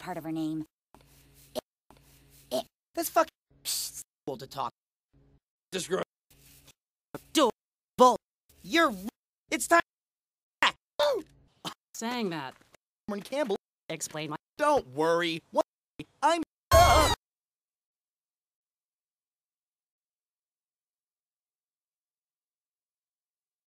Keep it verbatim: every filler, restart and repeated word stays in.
part of her name. It, it. That's fucking cool to talk. Just grow. Do bull. You're. It's time. Saying that. Cameron Campbell. Explain my. Don't worry. What? I'm